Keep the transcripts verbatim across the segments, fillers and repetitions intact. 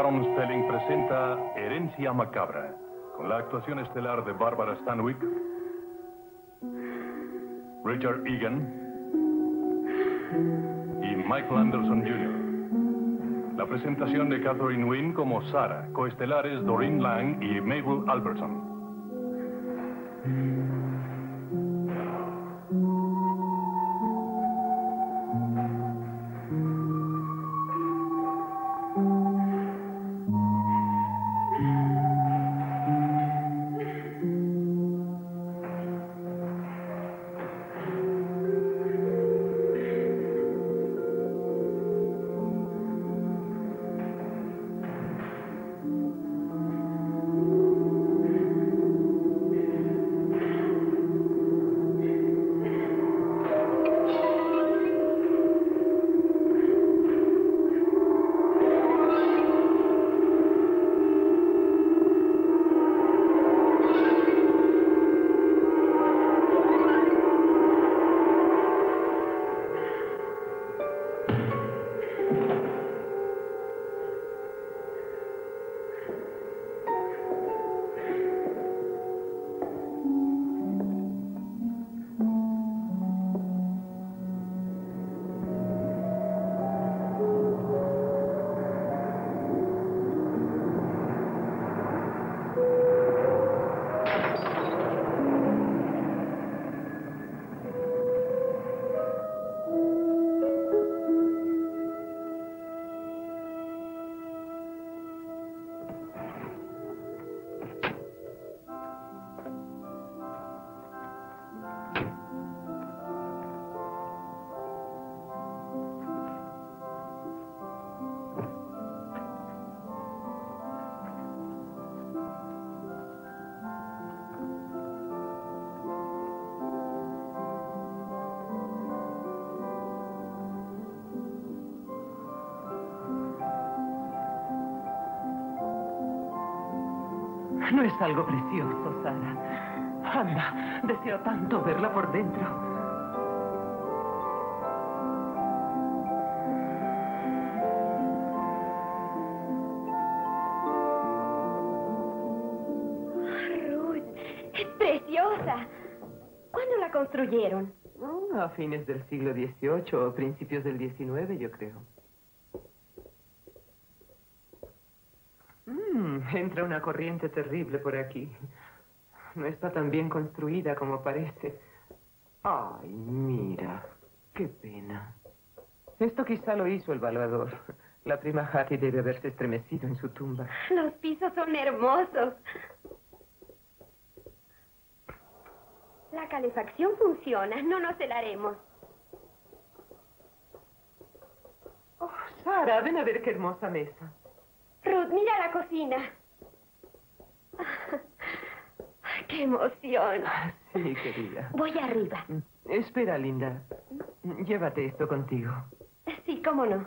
Aaron Spelling presenta Herencia Macabra, con la actuación estelar de Barbara Stanwyck, Richard Egan y Michael Anderson junior La presentación de Catherine Wynne como Sarah, coestelares Doreen Lang y Mabel Albertson. ¿No es algo precioso, Sara? Anda, deseo tanto verla por dentro. Ruth, es preciosa. ¿Cuándo la construyeron? Oh, a fines del siglo dieciocho o principios del diecinueve, yo creo. Entra una corriente terrible por aquí. No está tan bien construida como parece. Ay, mira. Qué pena. Esto quizá lo hizo el valuador. La prima Hattie debe haberse estremecido en su tumba. Los pisos son hermosos. La calefacción funciona. No nos helaremos. Oh, Sara, ven a ver qué hermosa mesa. Ruth, mira la cocina. ¡Qué emoción! Sí, querida. Voy arriba. Espera, linda. Llévate esto contigo. Sí, cómo no.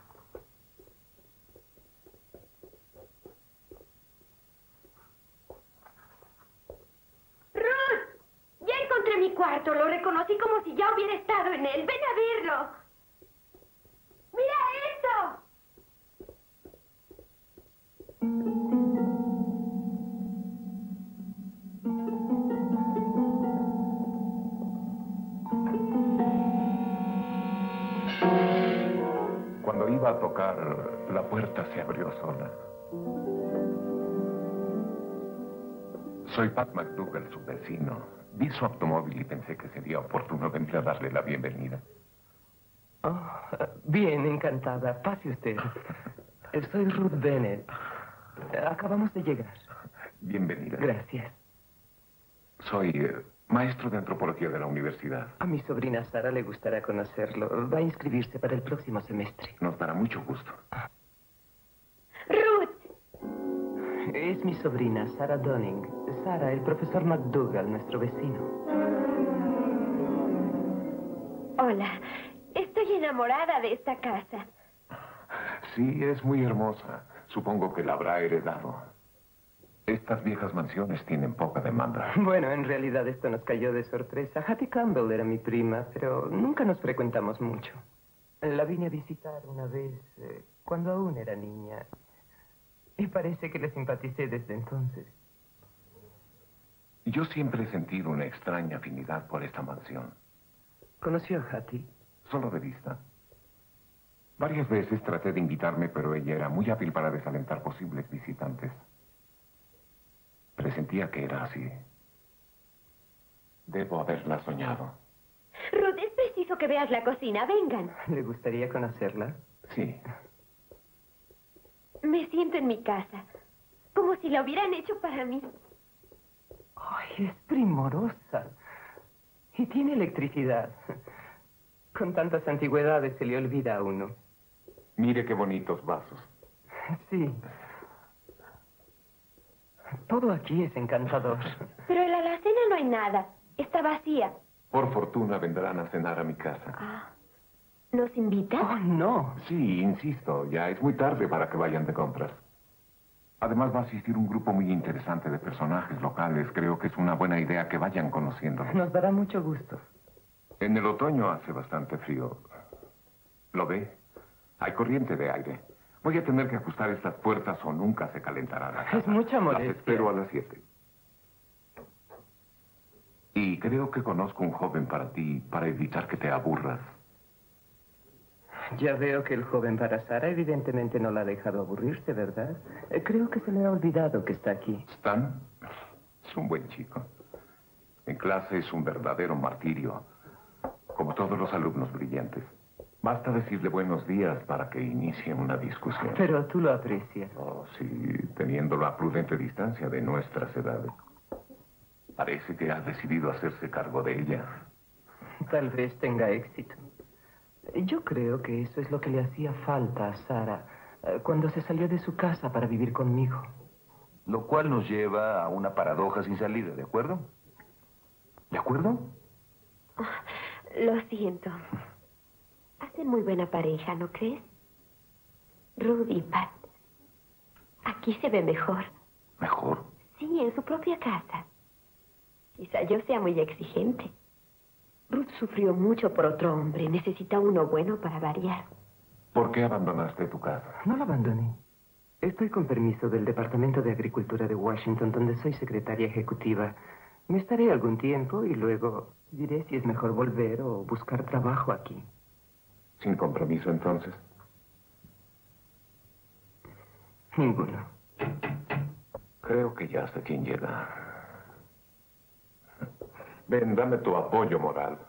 ¡Ruth! Ya encontré mi cuarto. Lo reconocí como si ya hubiera estado en él. ¡Ven a verlo! ¡Mira esto! Cuando iba a tocar, la puerta se abrió sola. Soy Pat McDougall, su vecino. Vi su automóvil y pensé que sería oportuno venir a darle la bienvenida. Oh, bien, encantada. Pase usted. Soy Ruth Bennett. Acabamos de llegar. Bienvenida. Gracias. Soy eh, maestro de antropología de la universidad. A mi sobrina Sara le gustará conocerlo. Va a inscribirse para el próximo semestre. Nos dará mucho gusto. ¡Ruth! Es mi sobrina, Sara Dunning. Sara, el profesor McDougall, nuestro vecino. Hola. Estoy enamorada de esta casa. Sí, es muy hermosa. Supongo que la habrá heredado. Estas viejas mansiones tienen poca demanda. Bueno, en realidad esto nos cayó de sorpresa. Hattie Campbell era mi prima, pero nunca nos frecuentamos mucho. La vine a visitar una vez eh, cuando aún era niña. parece que le simpaticé desde entonces. Yo siempre he sentido una extraña afinidad por esta mansión. ¿Conoció a Hattie? Solo de vista. Varias veces traté de invitarme, pero ella era muy hábil para desalentar posibles visitantes. Presentía que era así. Debo haberla soñado. Ruth, es preciso que veas la cocina. Vengan. ¿Le gustaría conocerla? Sí. Me siento en mi casa, como si la hubieran hecho para mí. Ay, es primorosa. Y tiene electricidad. Con tantas antigüedades se le olvida a uno. Mire qué bonitos vasos. Sí. Todo aquí es encantador. Pero en la alacena no hay nada. Está vacía. Por fortuna vendrán a cenar a mi casa. Ah, ¿nos invitan? Oh, no. Sí, insisto, ya es muy tarde para que vayan de compras. Además va a asistir un grupo muy interesante de personajes locales. Creo que es una buena idea que vayan conociéndolos. Nos dará mucho gusto. En el otoño hace bastante frío. ¿Lo ve? Hay corriente de aire. Voy a tener que ajustar estas puertas o nunca se calentará la casa. Es mucha molestia. Las espero a las siete. Y creo que conozco un joven para ti, para evitar que te aburras. Ya veo que el joven para Sara evidentemente no la ha dejado aburrirse, ¿verdad? Eh, Creo que se le ha olvidado que está aquí. Stan es un buen chico. En clase es un verdadero martirio, como todos los alumnos brillantes. Basta decirle buenos días para que inicie una discusión. Pero tú lo aprecias. Oh, sí, teniendo la prudente distancia de nuestras edades. Parece que ha decidido hacerse cargo de ella. Tal vez tenga éxito. Yo creo que eso es lo que le hacía falta a Sara eh, cuando se salió de su casa para vivir conmigo. Lo cual nos lleva a una paradoja sin salida, ¿de acuerdo? ¿De acuerdo? Lo siento. Hacen muy buena pareja, ¿no crees? Ruth y Pat. Aquí se ve mejor. ¿Mejor? Sí, en su propia casa. Quizá yo sea muy exigente. Ruth sufrió mucho por otro hombre. Necesita uno bueno para variar. ¿Por qué abandonaste tu casa? No la abandoné. Estoy con permiso del Departamento de Agricultura de Washington, donde soy secretaria ejecutiva. Me estaré algún tiempo y luego diré si es mejor volver o buscar trabajo aquí. ¿Sin compromiso, entonces? Ninguno. Creo que ya sé quién llega. Ven, dame tu apoyo moral.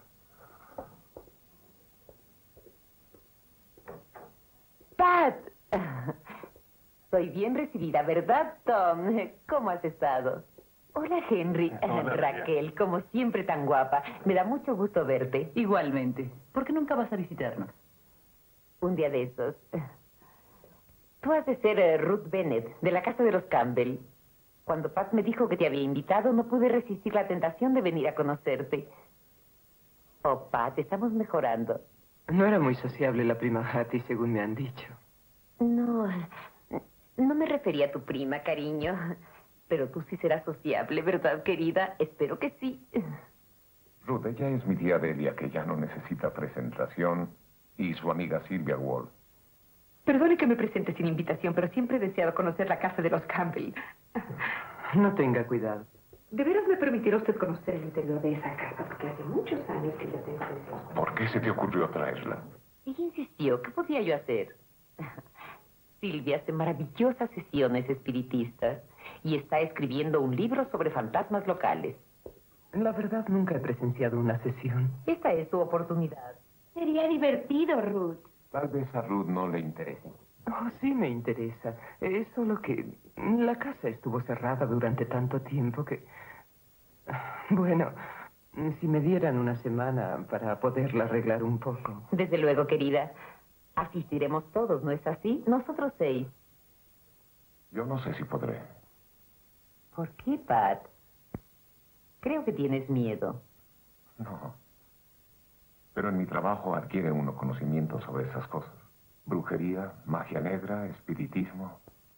Pat. Soy bien recibida, ¿verdad, Tom? ¿Cómo has estado? Hola, Henry. Hola, Raquel, como siempre tan guapa. Me da mucho gusto verte. Igualmente. ¿Por qué nunca vas a visitarnos? Un día de esos. Tú has de ser eh, Ruth Bennett, de la casa de los Campbell. Cuando Pat me dijo que te había invitado, no pude resistir la tentación de venir a conocerte. Oh, Pat, estamos mejorando. No era muy sociable la prima Hattie, según me han dicho. No, no me refería a tu prima, cariño. Pero tú sí serás sociable, ¿verdad, querida? Espero que sí. Ruth, ella es mi tía Delia, que ya no necesita presentación, y su amiga Sylvia Wall. Perdone que me presente sin invitación, pero siempre he deseado conocer la casa de los Campbell. No tenga cuidado. ¿De veras me permitirá usted conocer el interior de esa casa? Porque hace muchos años que yo tengo deseos. ¿Por qué se te ocurrió traerla? Ella insistió. ¿Qué podía yo hacer? Silvia hace maravillosas sesiones espiritistas y está escribiendo un libro sobre fantasmas locales. La verdad, nunca he presenciado una sesión. Esta es tu oportunidad. Sería divertido, Ruth. Tal vez a Ruth no le interese. Oh, sí me interesa. Es solo que la casa estuvo cerrada durante tanto tiempo que... Bueno, si me dieran una semana para poderla arreglar un poco. Desde luego, querida. Asistiremos todos, ¿no es así? Nosotros seis. Yo no sé si podré. ¿Por qué, Pat? Creo que tienes miedo. No. Pero en mi trabajo adquiere uno conocimiento sobre esas cosas. Brujería, magia negra, espiritismo.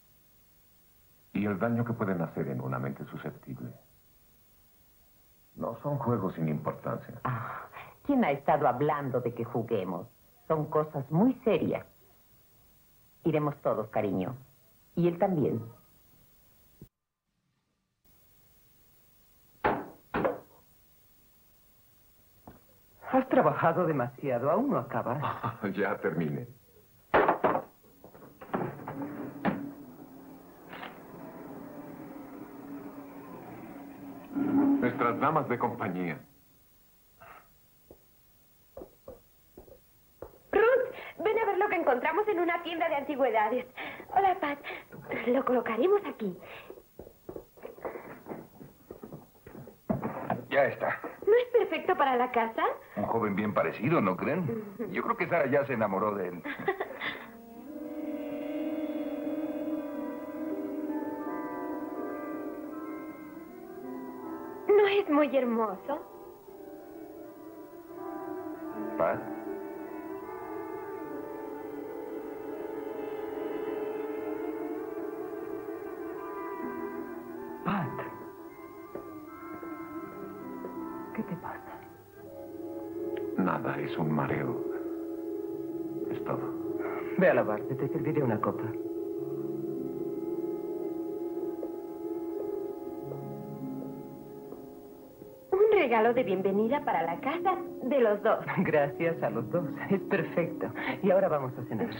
Y el daño que pueden hacer en una mente susceptible. No son juegos sin importancia. Ah, ¿quién ha estado hablando de que juguemos? Son cosas muy serias. Iremos todos, cariño. Y él también. Has trabajado demasiado. Aún no acabas. Ya terminé. Nuestras damas de compañía. Ruth, ven a ver lo que encontramos en una tienda de antigüedades. Hola, Pat. Lo colocaremos aquí. Ya está. ¿No es perfecto para la casa? Un joven bien parecido, ¿no creen? Yo creo que Sara ya se enamoró de él. ¿No es muy hermoso? Pat. Pat. ¿Qué te pasa? Nada, es un mareo. Es todo. Ve a lavarte, te serviré una copa. Un regalo de bienvenida para la casa de los dos. Gracias a los dos. Es perfecto. Y ahora vamos a cenar.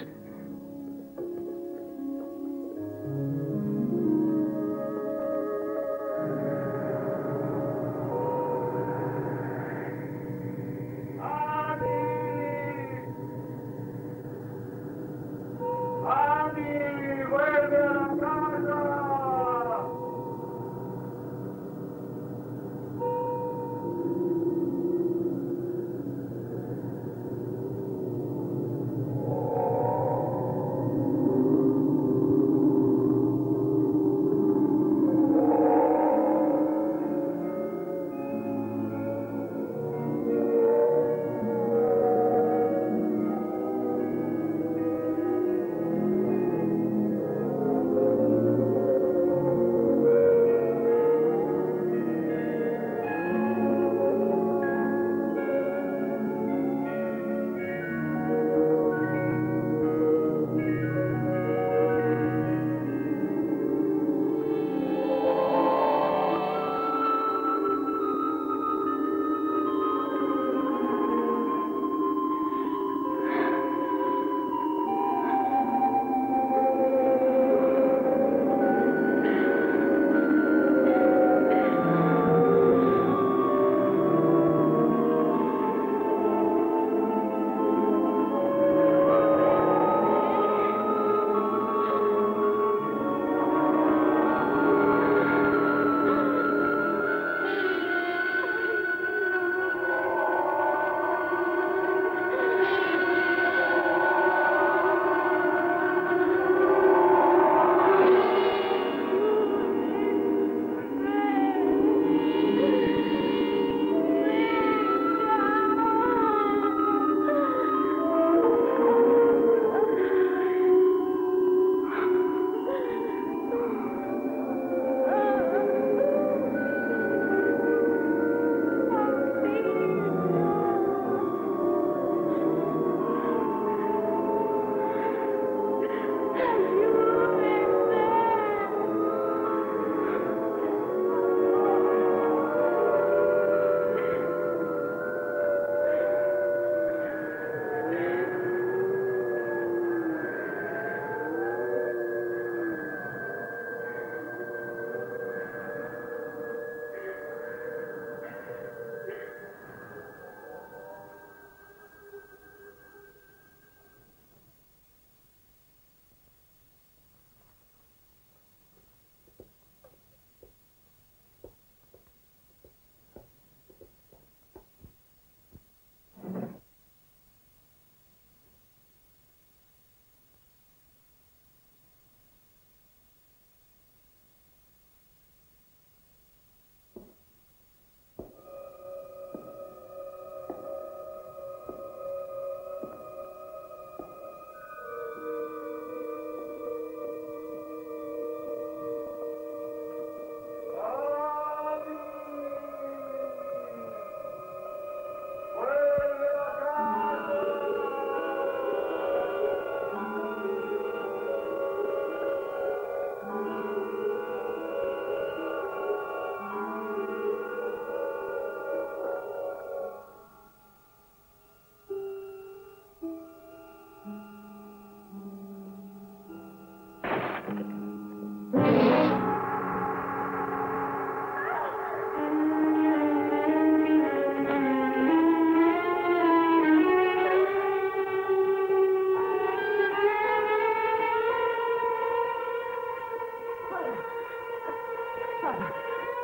Sara.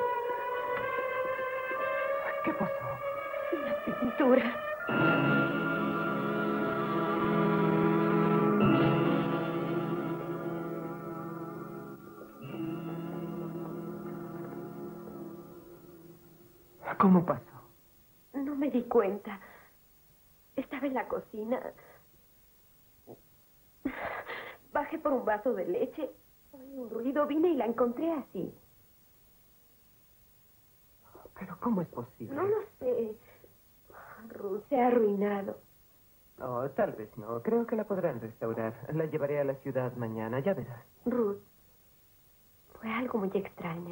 ¿Qué pasó? La pintura. ¿Cómo pasó? No me di cuenta. Estaba en la cocina. Bajé por un vaso de leche. Oí un ruido, vine y la encontré así. ¿Pero cómo es posible? No lo sé. Ruth se ha arruinado. Oh, tal vez no. Creo que la podrán restaurar. La llevaré a la ciudad mañana, ya verás. Ruth, fue algo muy extraño.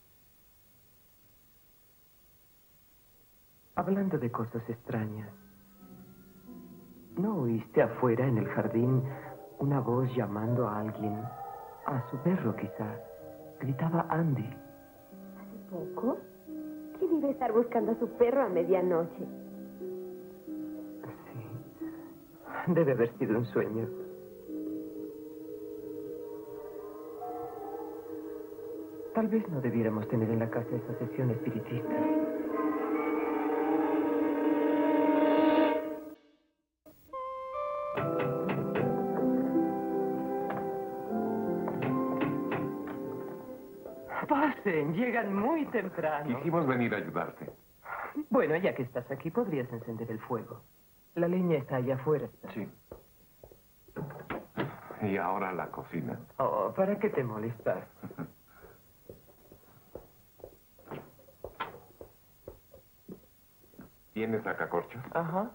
Hablando de cosas extrañas, ¿no oíste afuera en el jardín una voz llamando a alguien? A su perro, quizá. Gritaba Andy. ¿Hace poco? ¿Quién iba a estar buscando a su perro a medianoche? Sí. Debe haber sido un sueño. Tal vez no debiéramos tener en la casa esa sesión espiritista. Pasen, llegan muy temprano. Quisimos venir a ayudarte. Bueno, ya que estás aquí, podrías encender el fuego. La leña está allá afuera. Sí. Y ahora la cocina. Oh, ¿para qué te molestas? ¿Tienes sacacorchos? Ajá.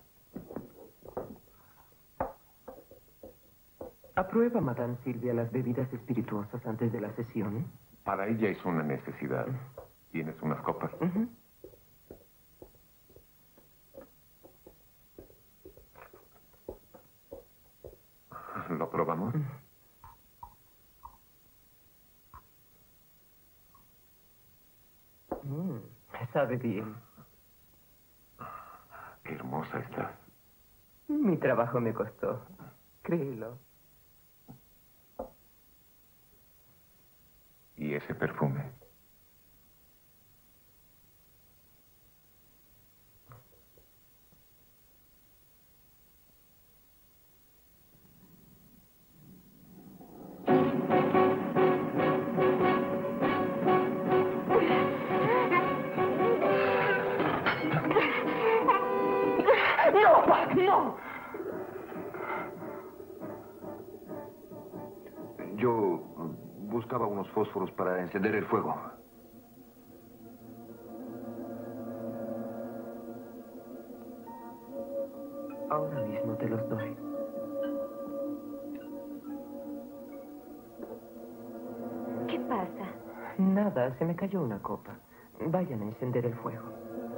¿Aprueba, Madame Silvia, las bebidas espirituosas antes de la sesión? Para ella es una necesidad. ¿Tienes unas copas? Uh-huh. ¿Lo probamos? Mm, sabe bien. Qué hermosa estás. Mi trabajo me costó. Créelo. ¿Y ese perfume? ¡No! ¡No! Yo buscaba unos fósforos para encender el fuego. Ahora mismo te los doy. ¿Qué pasa? Nada, se me cayó una copa. Vayan a encender el fuego.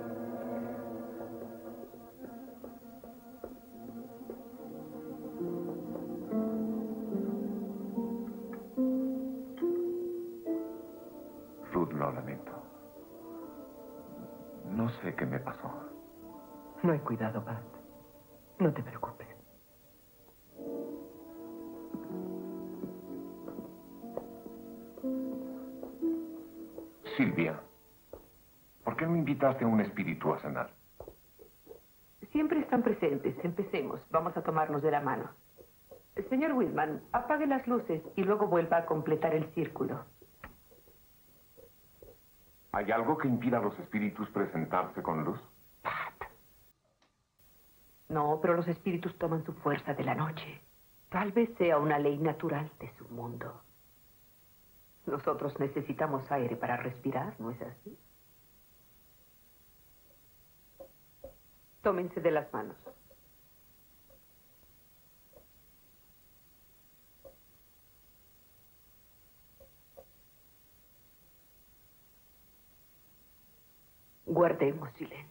Ruth, lo lamento. No sé qué me pasó. No hay cuidado, Pat. No te preocupes. Silvia, ¿por qué no invitaste a un espíritu a cenar? Siempre están presentes. Empecemos. Vamos a tomarnos de la mano. Señor Whitman, apague las luces y luego vuelva a completar el círculo. ¿Hay algo que impida a los espíritus presentarse con luz? No, pero los espíritus toman su fuerza de la noche. Tal vez sea una ley natural de su mundo. Nosotros necesitamos aire para respirar, ¿no es así? Tómense de las manos. Guardemos silencio.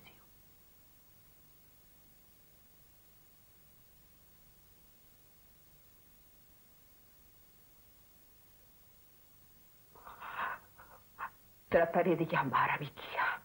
Trataré de llamar a mi tía.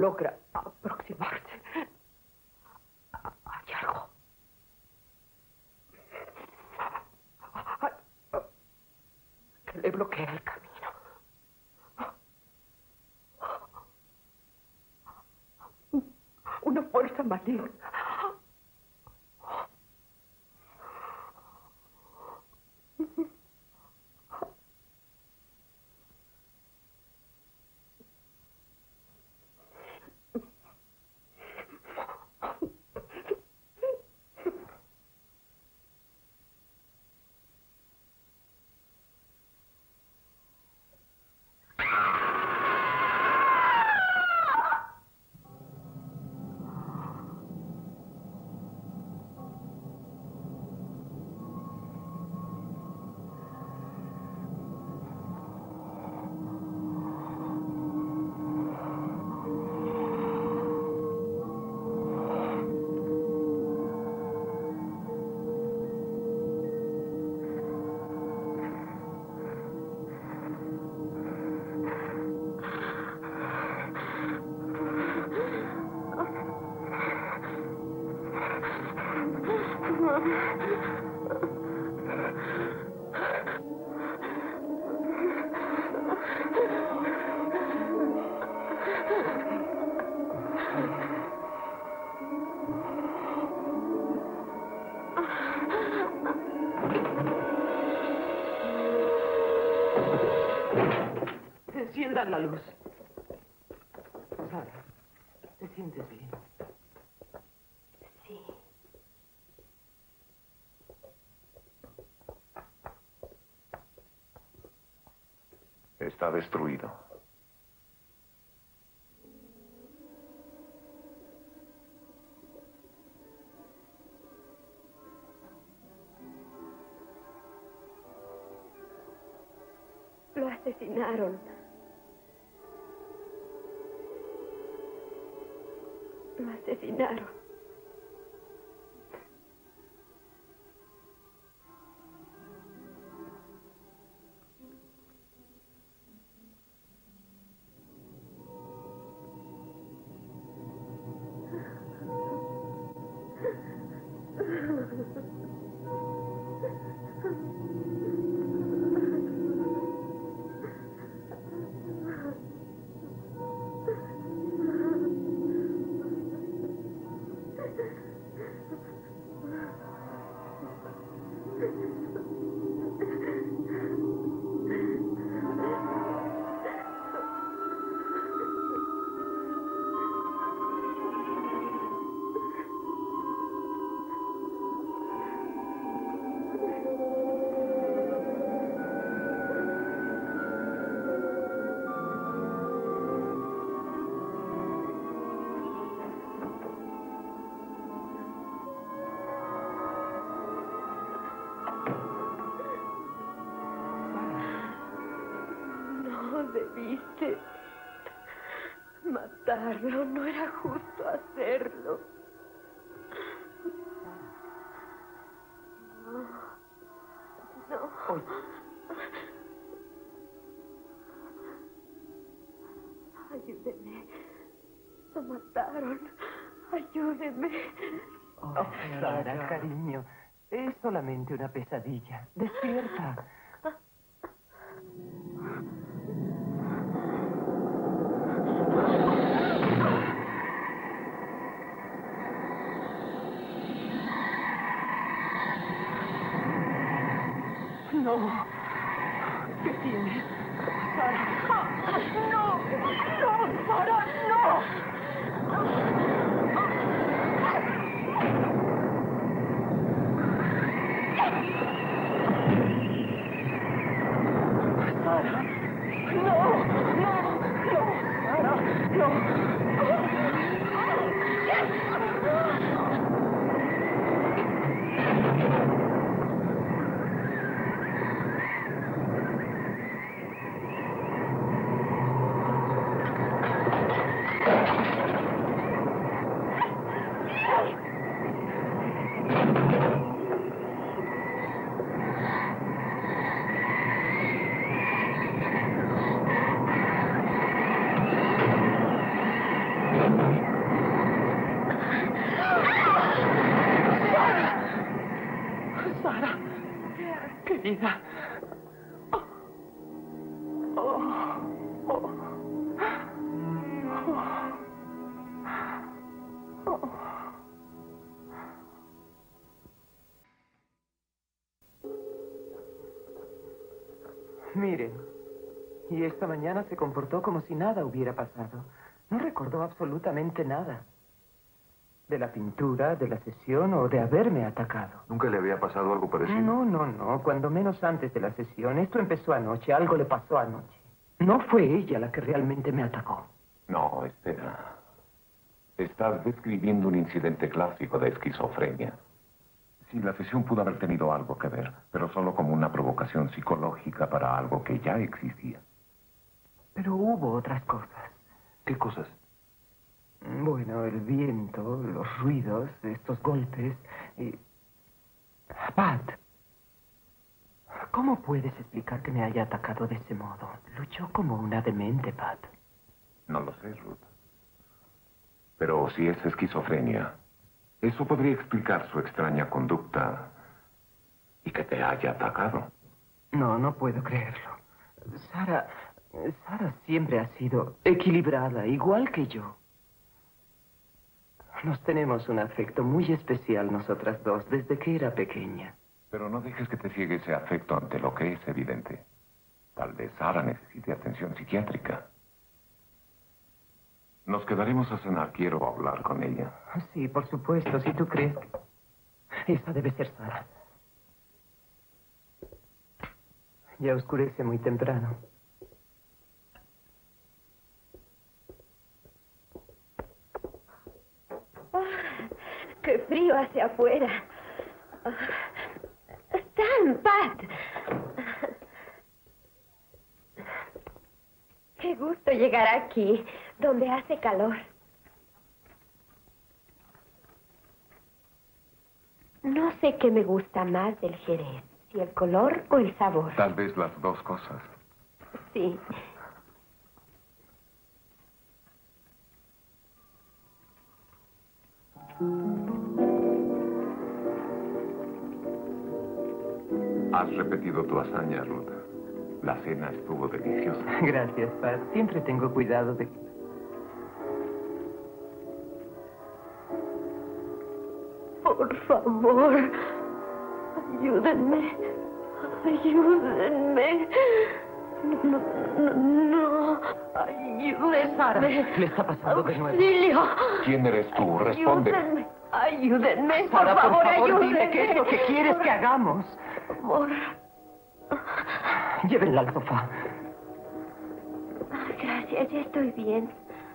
logra aproximarse. Hay algo. Hay- que le bloquea el camino. Una fuerza maligna. Enciendan la luz. Sara, ¿te sientes bien? Sí. Está destruido. Lo asesinaron. Lo asesinaron. No debiste matarlo. No era justo hacerlo. No. No. Oye. Ayúdeme. Lo mataron. Ayúdeme. Oh, Sara, cariño. Es solamente una pesadilla. Despierta. No. ¿Qué tienes? Sara. No. No, Sara, no. Sara. No. No. No. Sara. No. vida. Oh. Oh. Oh. Oh. Miren, y esta mañana se comportó como si nada hubiera pasado. No recordó absolutamente nada. De la pintura, de la sesión o de haberme atacado. ¿Nunca le había pasado algo parecido? No, no, no. Cuando menos antes de la sesión. Esto empezó anoche. Algo le pasó anoche. No fue ella la que realmente me atacó. No, espera. Estás describiendo un incidente clásico de esquizofrenia. Sí, la sesión pudo haber tenido algo que ver, pero solo como una provocación psicológica para algo que ya existía. Pero hubo otras cosas. ¿Qué cosas? Bueno, el viento, los ruidos, estos golpes y... Pat, ¿cómo puedes explicar que me haya atacado de ese modo? Luchó como una demente, Pat. No lo sé, Ruth. Pero si es esquizofrenia, eso podría explicar su extraña conducta y que te haya atacado. No, no puedo creerlo. Sara, Sara siempre ha sido equilibrada, igual que yo. Nos tenemos un afecto muy especial nosotras dos desde que era pequeña. Pero no dejes que te ciegue ese afecto ante lo que es evidente. Tal vez Sara necesite atención psiquiátrica. Nos quedaremos a cenar. Quiero hablar con ella. Sí, por supuesto, si tú crees que... Esa debe ser Sara. Ya oscurece muy temprano. ¡Qué frío hace afuera! ¡Stan, Pat! ¡Qué gusto llegar aquí, donde hace calor! No sé qué me gusta más del Jerez, si el color o el sabor. Tal vez las dos cosas. Sí. Has repetido tu hazaña, Ruth. La cena estuvo deliciosa. Gracias, Pat. Siempre tengo cuidado de... Por favor, ayúdenme. Ayúdenme. No, no, no. Ayúdenme. Sara, le está pasando de nuevo. Auxilio. ¿Quién eres tú? Responde. Ayúdenme. Ayúdenme. Sara, por favor, por favor, ayúdenme. dime qué es lo que quieres que hagamos. Por favor. Llévenla al sofá. Ay, gracias, ya estoy bien.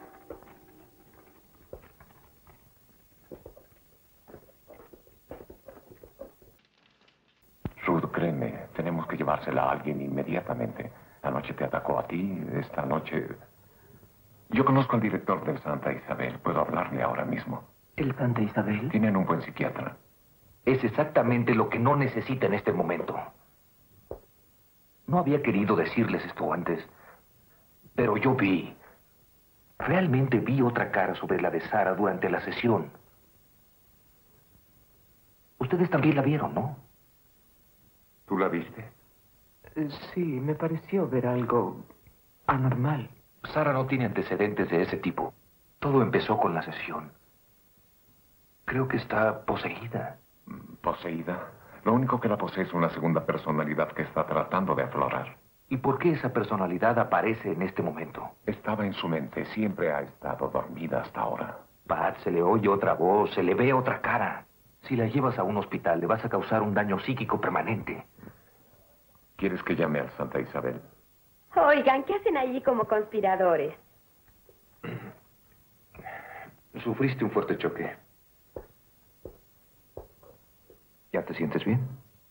Ruth, créeme, tenemos que llevársela a alguien inmediatamente. Anoche te atacó a ti, esta noche... Yo conozco al director del Santa Isabel. Puedo hablarle ahora mismo. ¿El Santa Isabel? Tienen un buen psiquiatra. Es exactamente lo que no necesita en este momento. No había querido decirles esto antes, pero yo vi, realmente vi otra cara sobre la de Sara durante la sesión. Ustedes también la vieron, ¿no? ¿Tú la viste? Eh, Sí, me pareció ver algo anormal. Sara no tiene antecedentes de ese tipo. Todo empezó con la sesión. Creo que está poseída. ¿Poseída? Lo único que la posee es una segunda personalidad que está tratando de aflorar. ¿Y por qué esa personalidad aparece en este momento? Estaba en su mente. Siempre ha estado dormida hasta ahora. Pat, se le oye otra voz, se le ve otra cara. Si la llevas a un hospital, le vas a causar un daño psíquico permanente. ¿Quieres que llame al Santa Isabel? Oigan, ¿qué hacen allí como conspiradores? Sufriste un fuerte choque. ¿Ya te sientes bien?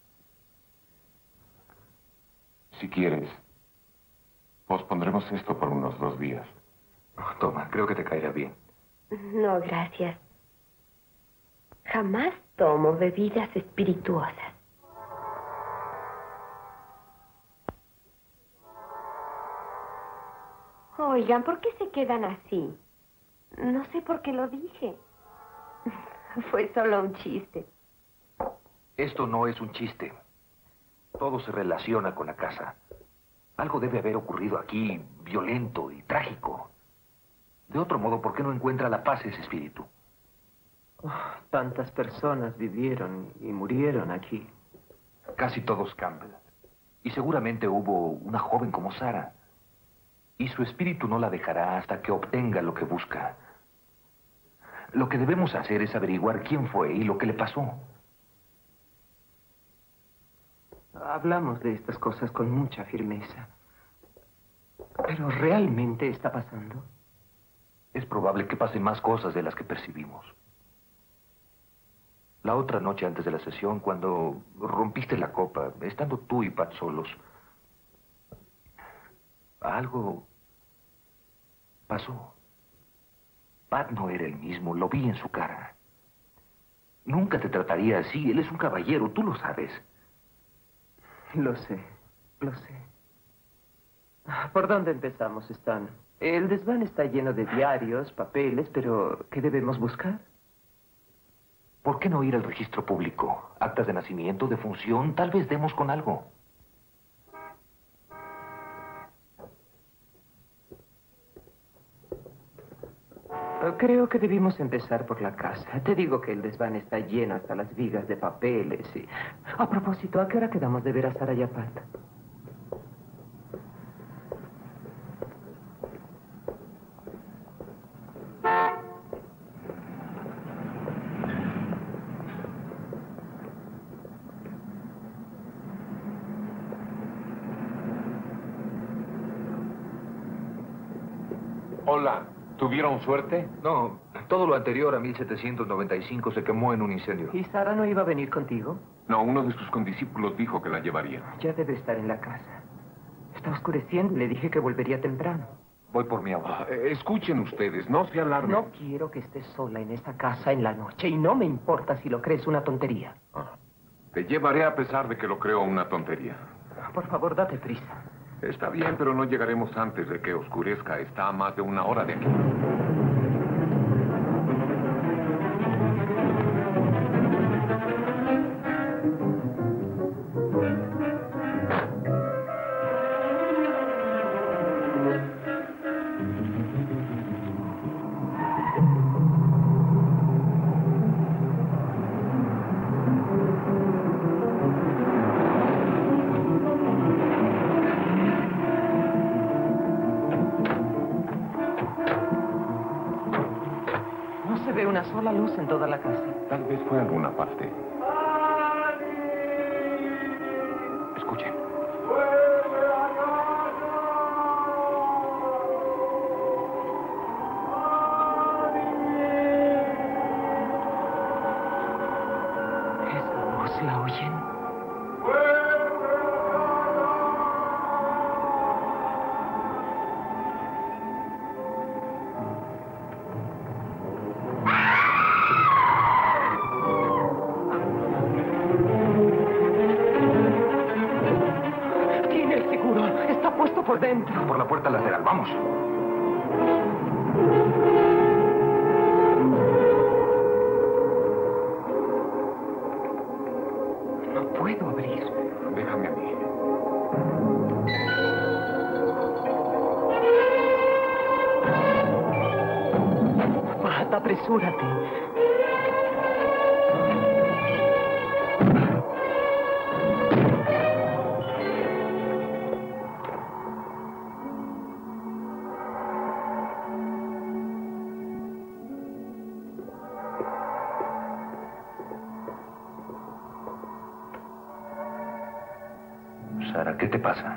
Si quieres, pospondremos esto por unos dos días. Oh, toma, creo que te caerá bien. No, gracias. Jamás tomo bebidas espirituosas. Oigan, ¿por qué se quedan así? No sé por qué lo dije. Fue solo un chiste. Esto no es un chiste. Todo se relaciona con la casa. Algo debe haber ocurrido aquí, violento y trágico. De otro modo, ¿por qué no encuentra la paz ese espíritu? Oh, tantas personas vivieron y murieron aquí. Casi todos Campbell. Y seguramente hubo una joven como Sarah. Y su espíritu no la dejará hasta que obtenga lo que busca. Lo que debemos hacer es averiguar quién fue y lo que le pasó. Hablamos de estas cosas con mucha firmeza. ¿Pero realmente está pasando? Es probable que pasen más cosas de las que percibimos. La otra noche antes de la sesión, cuando rompiste la copa, estando tú y Pat solos, algo pasó. Pat no era el mismo, lo vi en su cara. Nunca te trataría así, él es un caballero, tú lo sabes. Lo sé, lo sé. ¿Por dónde empezamos, Stan? El desván está lleno de diarios, papeles, pero ¿qué debemos buscar? ¿Por qué no ir al registro público? Actas de nacimiento, de función, tal vez demos con algo. Creo que debimos empezar por la casa. Te digo que el desván está lleno hasta las vigas de papeles y... A propósito, ¿a qué hora quedamos de ver a Sarah y a Pat? Hola, ¿tuvieron suerte? No, todo lo anterior a mil setecientos noventa y cinco se quemó en un incendio. ¿Y Sarah no iba a venir contigo? No, uno de sus condiscípulos dijo que la llevaría. Ya debe estar en la casa. Está oscureciendo y le dije que volvería temprano. Voy por mi auto. Ah, eh, escuchen ustedes, no se alarmen. No quiero que estés sola en esta casa en la noche y no me importa si lo crees una tontería. Ah, te llevaré a pesar de que lo creo una tontería. Por favor, date prisa. Está bien, pero no llegaremos antes de que oscurezca. Está a más de una hora de aquí. Una sola luz en toda la casa. Tal vez fue alguna parte. Escuchen. ¿Esa voz la oyen? Por dentro. Por la puerta lateral, vamos. No puedo abrir. Déjame a mí. Pat, apresúrate. Sarah, ¿qué te pasa?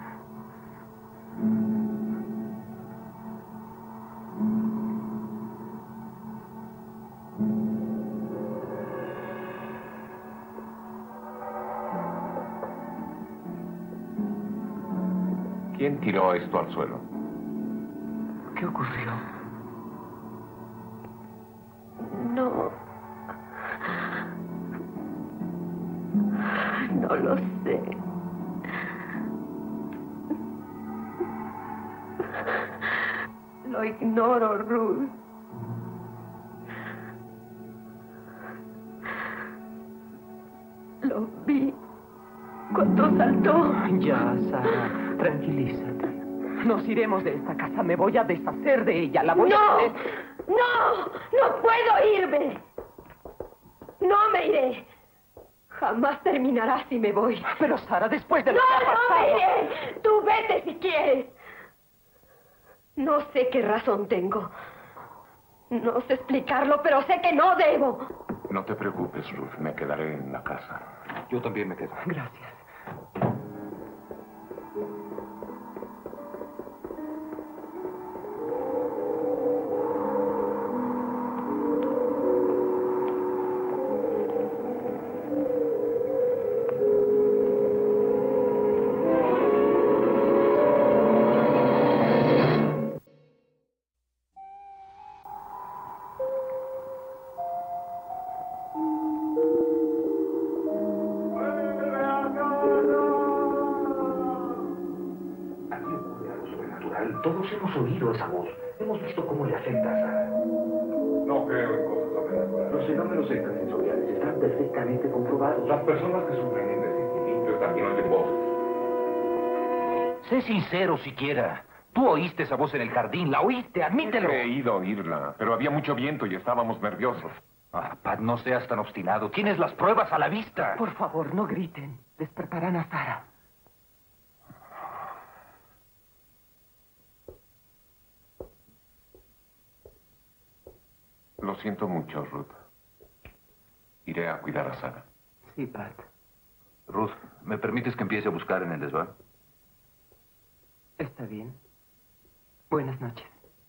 ¿Quién tiró esto al suelo? ¿Qué ocurrió? No. No lo sé. Lo ignoro, Ruth. Lo vi cuando saltó. Ya, Sara, tranquilízate. Nos iremos de esta casa. Me voy a deshacer de ella. La voy ¡No! a... ¡No! ¡No puedo irme! ¡No me iré! Jamás terminará si me voy. Pero, Sara, después de lo ¡No, que ha no pasado... me iré! ¡Tú vete si quieres! No sé qué razón tengo. No sé explicarlo, pero sé que no debo. No te preocupes, Ruth. Me quedaré en la casa. Yo también me quedo. Gracias. Aquí ocurre algo sobrenatural. Todos hemos oído esa voz. Hemos visto cómo le afecta a Sara. No creo en cosas sobrenaturales. Los fenómenos extrasensoriales están perfectamente comprobados. Las personas que sufren de desequilibrio también oyen voces. Sé sincero siquiera. Tú oíste esa voz en el jardín. ¿La oíste? Admítelo. He creído oírla, pero había mucho viento y estábamos nerviosos. Ah, Pat, no seas tan obstinado. Tienes las pruebas a la vista. Por favor, no griten. Despertarán a Sara. Lo siento mucho, Ruth. Iré a cuidar a Sara. Sí, Pat. Ruth, ¿me permites que empiece a buscar en el desván? Está bien. Buenas noches.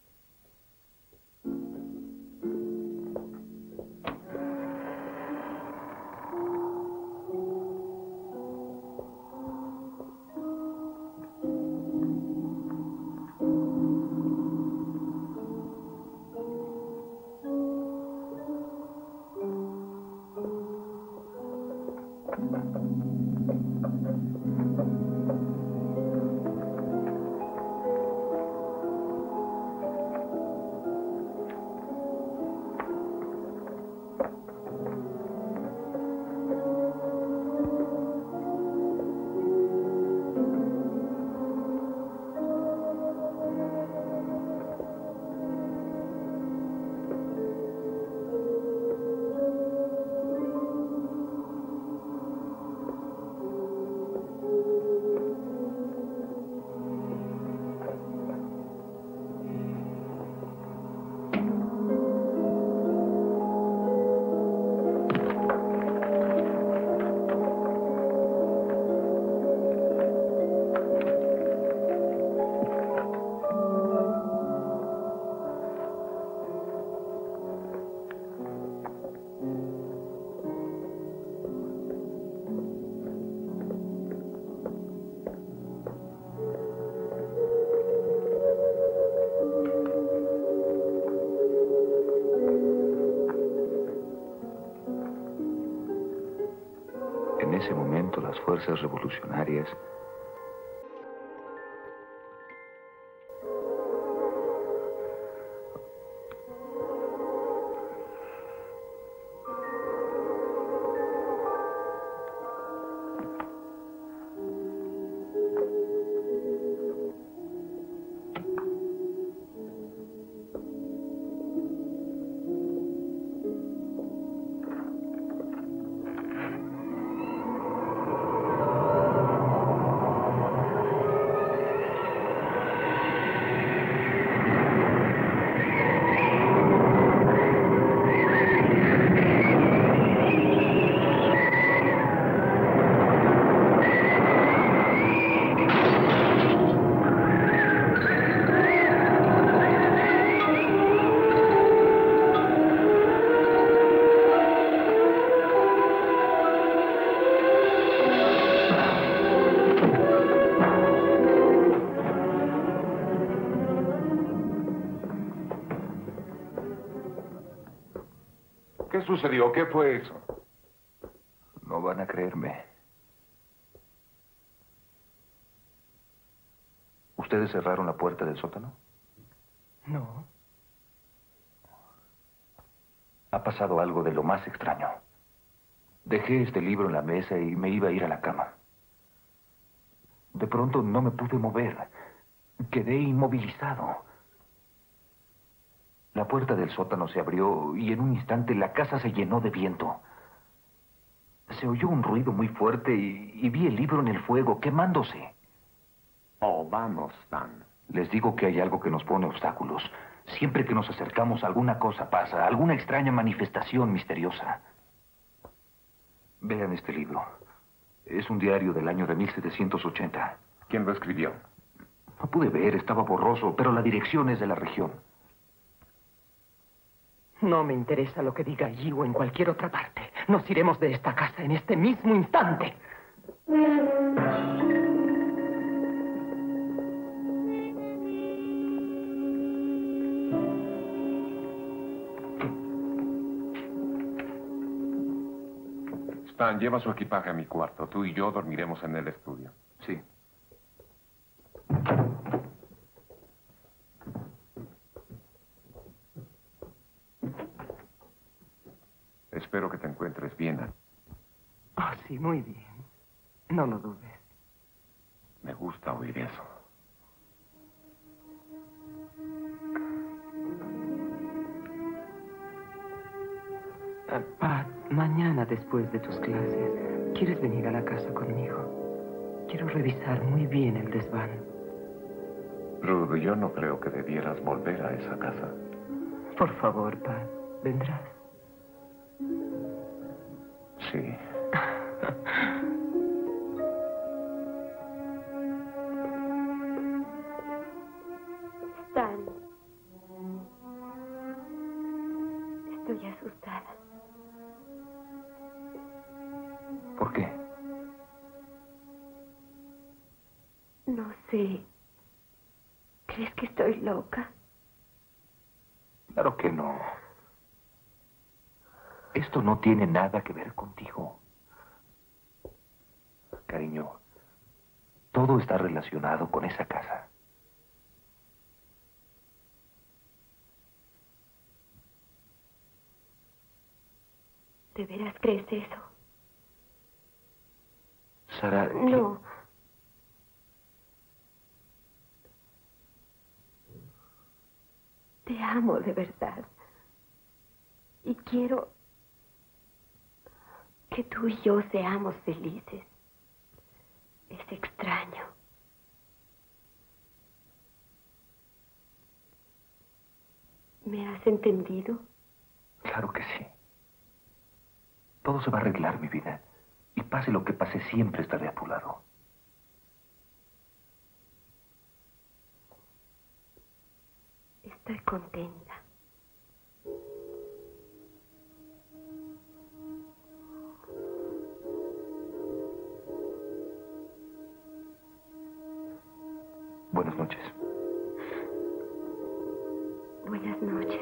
En ese momento, las fuerzas revolucionarias ¿Qué sucedió? ¿Qué fue eso? no van a creerme. ¿Ustedes cerraron la puerta del sótano? No. Ha pasado algo de lo más extraño. Dejé este libro en la mesa y me iba a ir a la cama. De pronto no me pude mover. Quedé inmovilizado. La puerta del sótano se abrió y en un instante la casa se llenó de viento. Se oyó un ruido muy fuerte y, y vi el libro en el fuego, quemándose. Oh, vamos, Stan. Les digo que hay algo que nos pone obstáculos. Siempre que nos acercamos, alguna cosa pasa, alguna extraña manifestación misteriosa. Vean este libro. Es un diario del año de mil setecientos ochenta. ¿Quién lo escribió? No pude ver, estaba borroso, pero la dirección es de la región. No me interesa lo que diga allí o en cualquier otra parte. Nos iremos de esta casa en este mismo instante. Stan, lleva su equipaje a mi cuarto. Tú y yo dormiremos en el estudio. Sí. Espero que te encuentres bien. Ah, sí, muy bien. No lo dudes. Me gusta oír eso. Uh, Pat, mañana después de tus clases, ¿quieres venir a la casa conmigo? Quiero revisar muy bien el desván. Ruth, yo no creo que debieras volver a esa casa. Por favor, Pat, ¿vendrás? Sí. Stan. Estoy asustada. ¿Por qué? No sé. ¿Crees que estoy loca? Claro que no. Esto no tiene nada que ver contigo. Cariño, todo está relacionado con esa casa. ¿De veras crees eso? Sara, ¿qué- No. Te amo de verdad. Y quiero que tú y yo seamos felices. Es extraño. ¿Me has entendido? Claro que sí. Todo se va a arreglar, mi vida. Y pase lo que pase, siempre estaré a tu lado. Estoy contenta. Buenas noches. Buenas noches.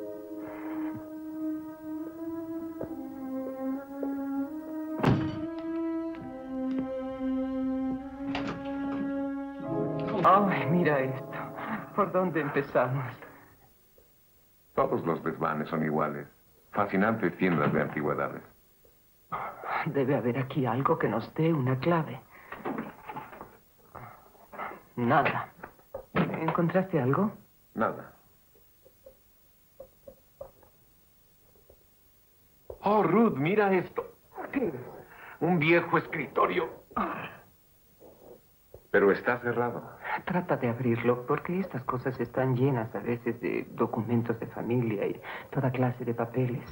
Ay, mira esto. ¿Por dónde empezamos? Todos los desvanes son iguales. Fascinantes tiendas de antigüedades. Debe haber aquí algo que nos dé una clave. Nada. ¿Encontraste algo? Nada. Oh, Ruth, mira esto. Un viejo escritorio. Pero está cerrado. Trata de abrirlo, porque estas cosas están llenas a veces de documentos de familia y toda clase de papeles.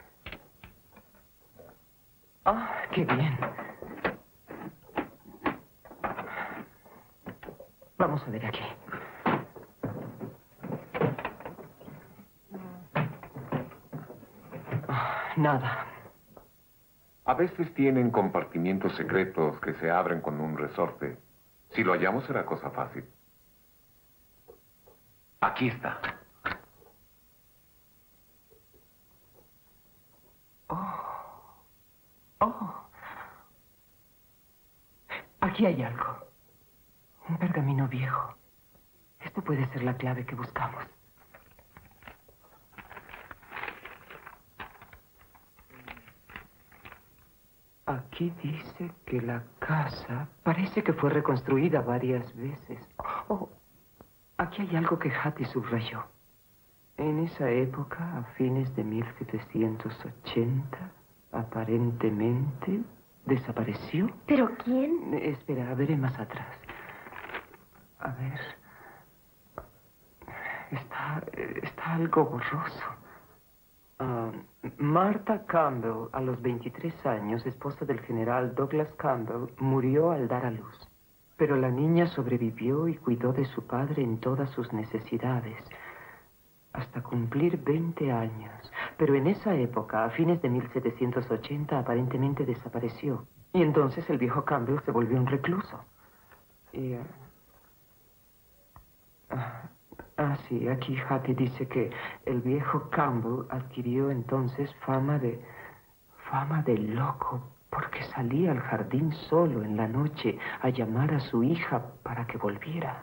Ah, qué bien. Vamos a ver aquí. Ah, nada. A veces tienen compartimientos secretos que se abren con un resorte. Si lo hallamos será cosa fácil. Aquí está. Oh. Oh. Aquí hay algo. Un pergamino viejo. Esto puede ser la clave que buscamos. Aquí dice que la casa parece que fue reconstruida varias veces. Oh, aquí hay algo que Hattie subrayó. En esa época, a fines de mil setecientos ochenta, aparentemente desapareció. ¿Pero quién? Espera, veré más atrás. A ver. Está, está algo borroso. Uh, Martha Campbell, a los veintitrés años, esposa del general Douglas Campbell, murió al dar a luz. Pero la niña sobrevivió y cuidó de su padre en todas sus necesidades, hasta cumplir veinte años. Pero en esa época, a fines de mil setecientos ochenta, aparentemente desapareció. Y entonces el viejo Campbell se volvió un recluso. Y... Uh, uh, Ah, sí, aquí Hattie dice que el viejo Campbell adquirió entonces fama de... fama de loco, porque salía al jardín solo en la noche a llamar a su hija para que volviera.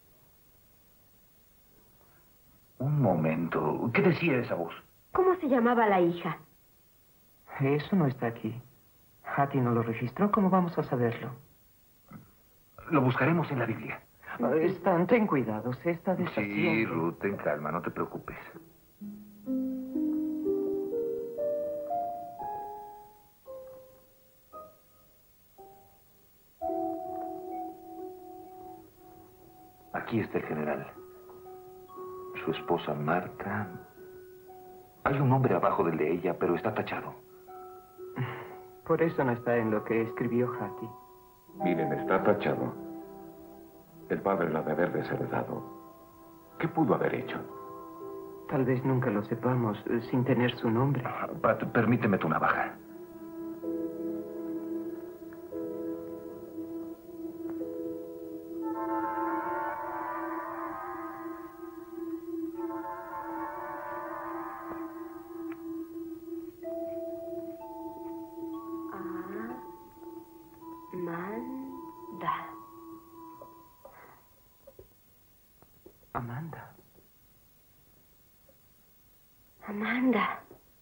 Un momento. ¿Qué decía esa voz? ¿Cómo se llamaba la hija? Eso no está aquí. Hattie no lo registró. ¿Cómo vamos a saberlo? Lo buscaremos en la Biblia. Stan, ten cuidado, se está deshaciendo. Sí, Ruth, ten calma, no te preocupes. Aquí está el general. Su esposa Marta. Hay un nombre abajo del de ella, pero está tachado. Por eso no está en lo que escribió Hattie. Miren, está tachado. El padre la de haber desheredado. ¿Qué pudo haber hecho? Tal vez nunca lo sepamos eh, sin tener su nombre. Pat, permíteme tu navaja. Amanda. Amanda.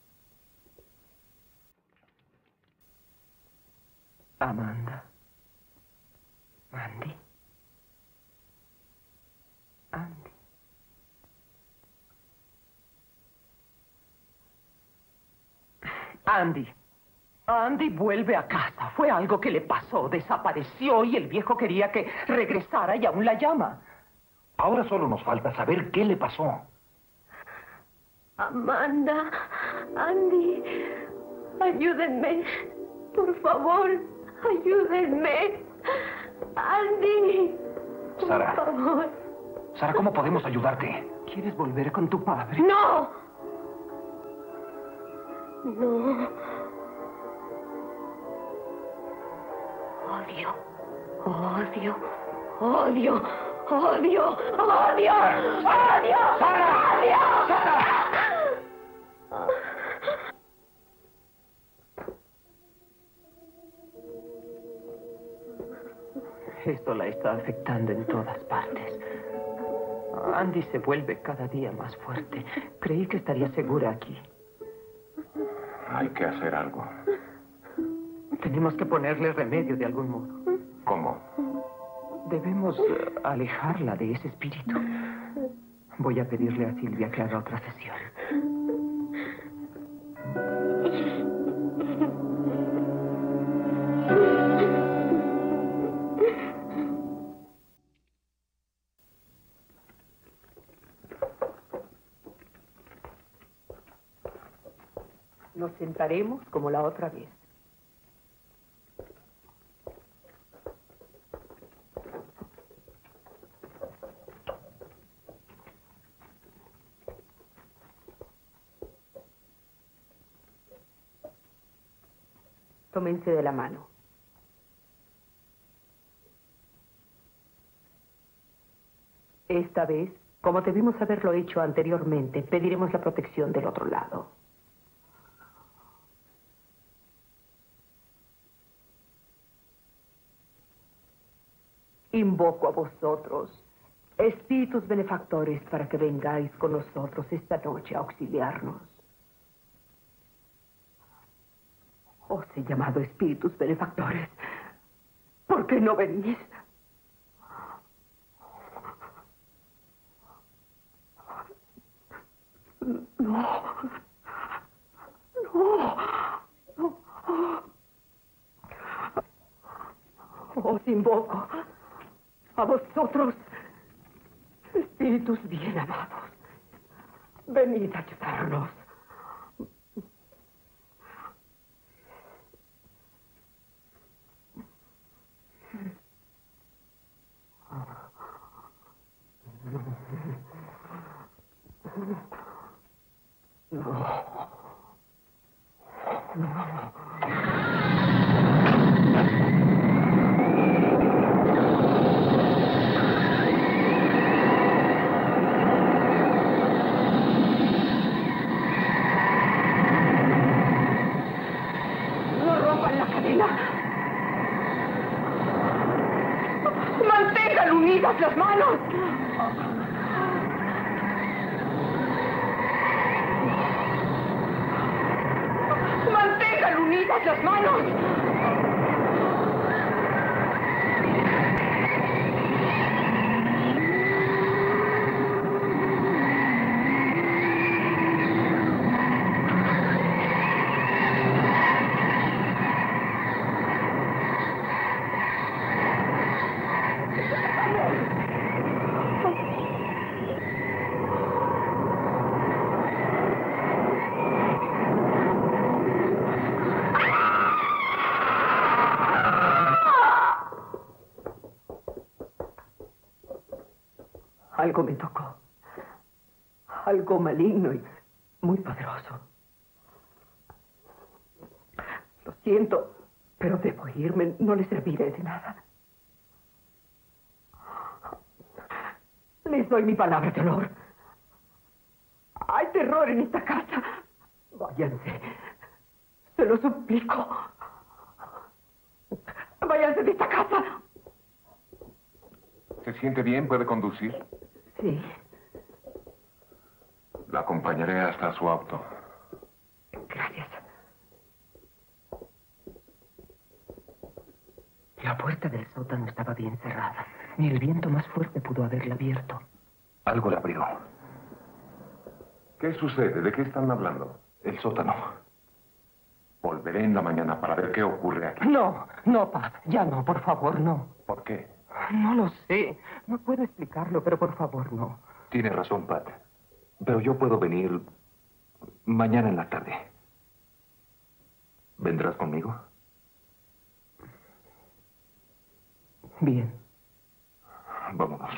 Amanda. Andy. Andy. Andy. Andy vuelve a casa. Fue algo que le pasó. Desapareció y el viejo quería que regresara y aún la llama. Ahora solo nos falta saber qué le pasó. Amanda, Andy, ayúdenme. Por favor, ayúdenme. Andy, Sara. por favor. Sara, ¿cómo podemos ayudarte? ¿Quieres volver con tu padre? ¡No! No. Odio, odio, odio. ¡Odio! ¡Odio! ¡Odio! ¡Sara! ¡Odio! ¡Sara! Esto la está afectando en todas partes. Andy se vuelve cada día más fuerte. Creí que estaría segura aquí. Hay que hacer algo. Tenemos que ponerle remedio de algún modo. ¿Cómo? Debemos uh, alejarla de ese espíritu. Voy a pedirle a Silvia que haga otra sesión. Nos sentaremos como la otra vez. Tómense de la mano. Esta vez, como debimos haberlo hecho anteriormente, pediremos la protección del otro lado. Invoco a vosotros, espíritus benefactores, para que vengáis con nosotros esta noche a auxiliarnos. Os he llamado espíritus benefactores. ¿Por qué no venís? No. No. No. Os invoco a vosotros, espíritus bien amados. Venid a ayudarnos. ¡Mantengan unidas las manos! ¡Mantengan unidas las manos! Algo me tocó. Algo maligno y muy poderoso. Lo siento, pero debo irme. No le serviré de nada. Les doy mi palabra de honor. Hay terror en esta casa. Váyanse. Se lo suplico. Váyanse de esta casa. ¿Se siente bien? ¿Puede conducir? Sí. La acompañaré hasta su auto. Gracias. La puerta del sótano estaba bien cerrada. Ni el viento más fuerte pudo haberla abierto. Algo la abrió. ¿Qué sucede? ¿De qué están hablando? El sótano. Volveré en la mañana para ver qué ocurre aquí. No, no, Pat. Ya no, por favor, no. ¿Por qué? No lo sé. No puedo explicarlo, pero por favor, no. Tiene razón, Pat. Pero yo puedo venir mañana en la tarde. ¿Vendrás conmigo? Bien. Vámonos.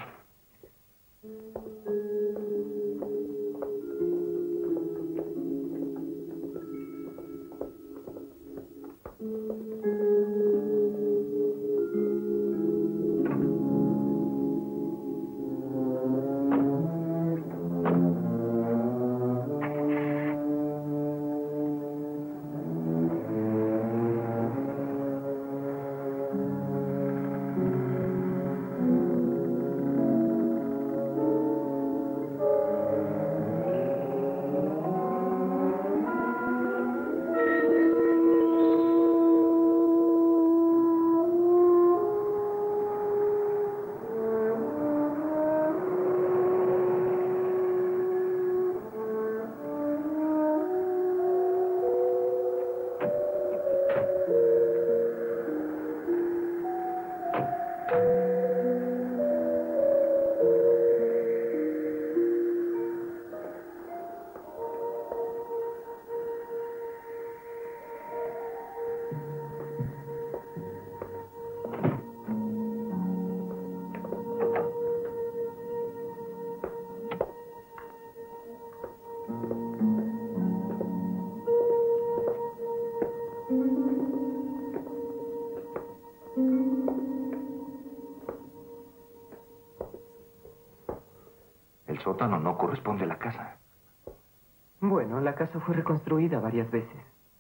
El sótano no corresponde a la casa. Bueno, la casa fue reconstruida varias veces.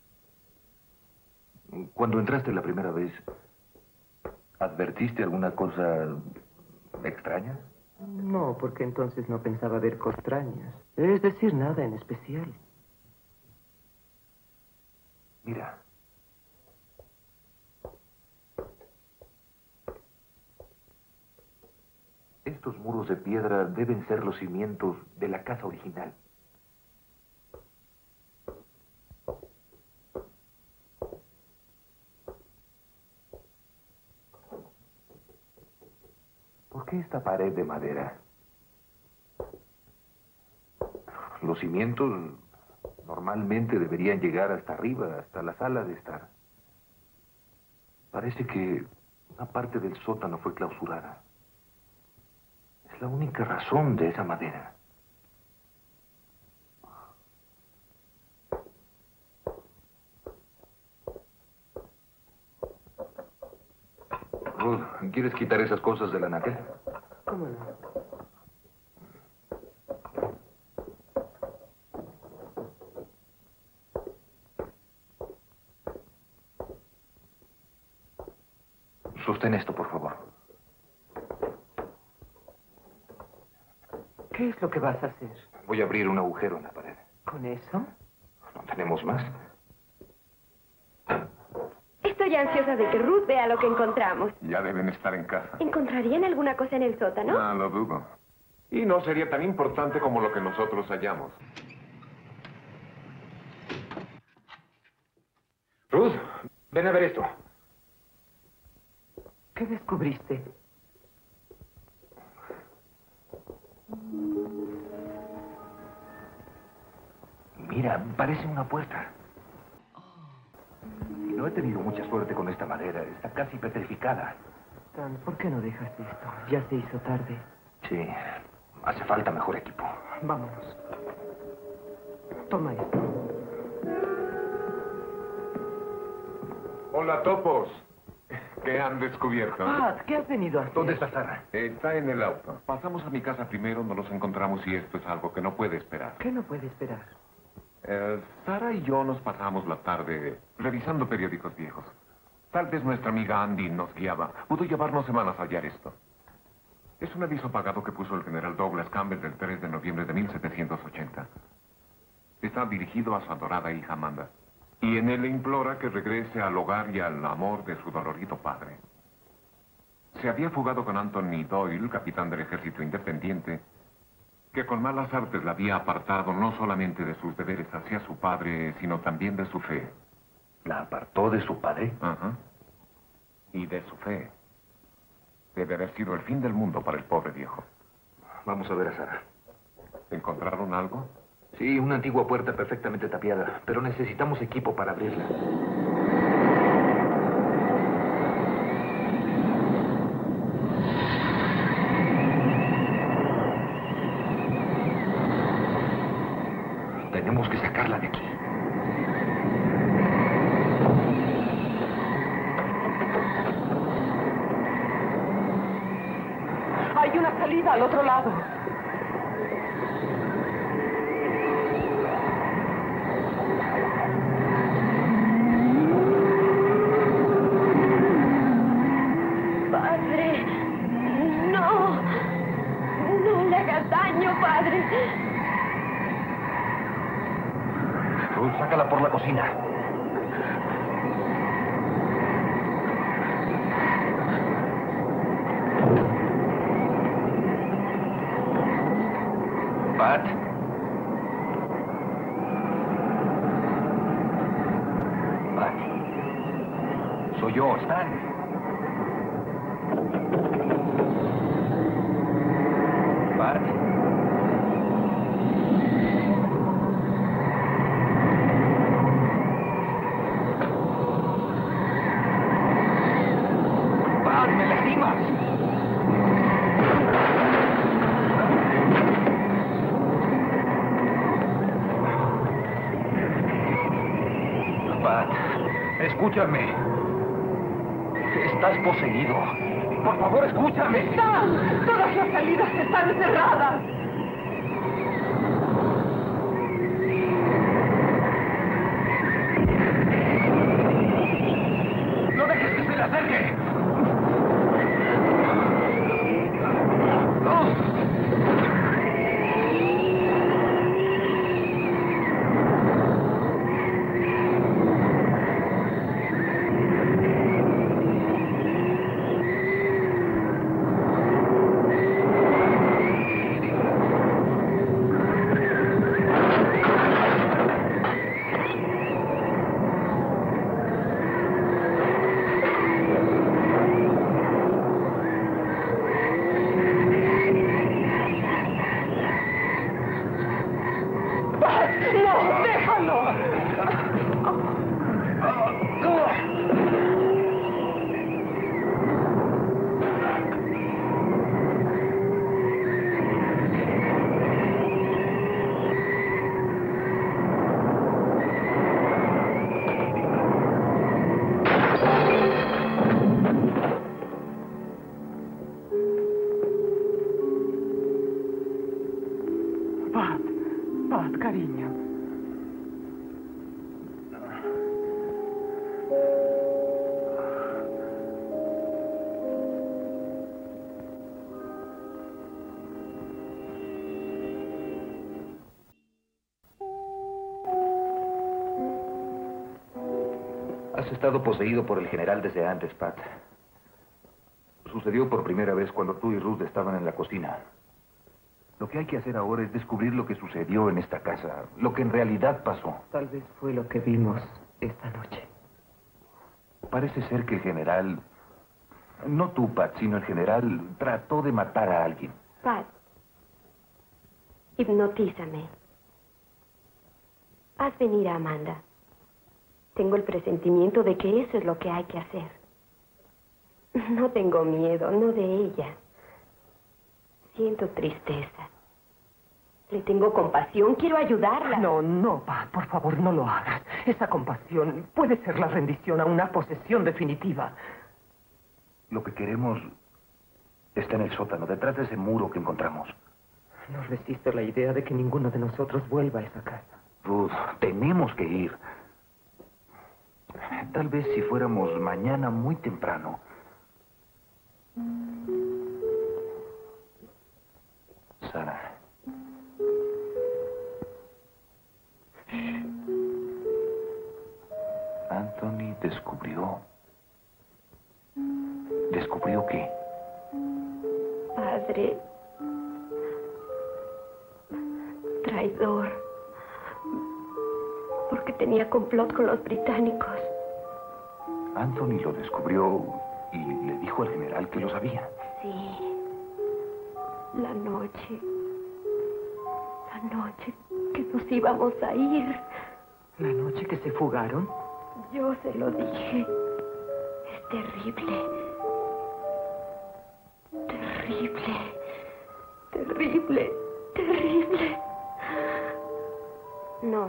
Cuando entraste la primera vez, ¿advertiste alguna cosa extraña? No, porque entonces no pensaba ver cosas extrañas. Es decir, nada en especial. Mira, Estos muros de piedra deben ser los cimientos de la casa original. ¿Por qué esta pared de madera? Los cimientos normalmente deberían llegar hasta arriba, hasta la sala de estar. Parece que una parte del sótano fue clausurada. Es la única razón de esa madera. Ruth, ¿quieres quitar esas cosas del anaquel? ¿Cómo no? Sostén esto, por favor. ¿Qué es lo que vas a hacer? Voy a abrir un agujero en la pared. ¿Con eso? ¿No tenemos más? Estoy ansiosa de que Ruth vea lo que encontramos. Ya deben estar en casa. ¿Encontrarían alguna cosa en el sótano? No lo dudo. Y no sería tan importante como lo que nosotros hallamos. Ruth, ven a ver esto. ¿Qué descubriste? Mira, parece una puerta. Y no he tenido mucha suerte con esta madera. Está casi petrificada. Stan, ¿por qué no dejas esto? Ya se hizo tarde. Sí, hace falta mejor equipo. Vámonos. Toma esto. Hola, topos. ¿Qué han descubierto? Pat, ¿qué has venido a hacer? ¿Dónde está Sara? Está en el auto. Pasamos a mi casa primero, nos los encontramos y esto es algo que no puede esperar. ¿Qué no puede esperar? Eh, Sara y yo nos pasamos la tarde revisando periódicos viejos. Tal vez nuestra amiga Andy nos guiaba. Pudo llevarnos semanas a hallar esto. Es un aviso pagado que puso el general Douglas Campbell del tres de noviembre de mil setecientos ochenta. Está dirigido a su adorada hija Amanda. Y en él le implora que regrese al hogar y al amor de su dolorido padre. Se había fugado con Anthony Doyle, capitán del ejército independiente, que con malas artes la había apartado no solamente de sus deberes hacia su padre, sino también de su fe. ¿La apartó de su padre? Ajá. Y de su fe. Debe haber sido el fin del mundo para el pobre viejo. Vamos a ver a Sara. ¿Encontraron algo? Sí, una antigua puerta perfectamente tapiada, pero necesitamos equipo para abrirla. Tenemos que sacarla de aquí. Hay una salida al otro lado. Padre, no. No le hagas daño, padre. Ruth, sácala por la cocina. Pat. Pat. Soy yo, Stan. Pat. Pat, me lastimas. Pat, escúchame. Estás poseído. Por favor, escúchame. ¡Stan! ¡Todas las salidas están cerradas! ¡No dejes que se le acerque! Has estado poseído por el general desde antes, Pat. Sucedió por primera vez cuando tú y Ruth estaban en la cocina. Lo que hay que hacer ahora es descubrir lo que sucedió en esta casa, lo que en realidad pasó. Tal vez fue lo que vimos esta noche. Parece ser que el general, no tú, Pat, sino el general, trató de matar a alguien. Pat, hipnotízame. Haz venir a Amanda. Tengo el presentimiento de que eso es lo que hay que hacer. No tengo miedo, no de ella. Siento tristeza. Le tengo compasión, quiero ayudarla. No, no, Pat, por favor, no lo hagas. Esa compasión puede ser la rendición a una posesión definitiva. Lo que queremos está en el sótano, detrás de ese muro que encontramos. No resisto la idea de que ninguno de nosotros vuelva a esa casa. Ruth, tenemos que ir. Tal vez si fuéramos mañana muy temprano. Sara. Anthony descubrió... ¿Descubrió qué? Padre. Traidor. Porque tenía complot con los británicos. Anthony lo descubrió y le dijo al general que lo sabía. Sí. La noche. La noche que nos íbamos a ir. ¿La noche que se fugaron? Yo se lo dije. Es terrible. Terrible. Terrible. Terrible. No.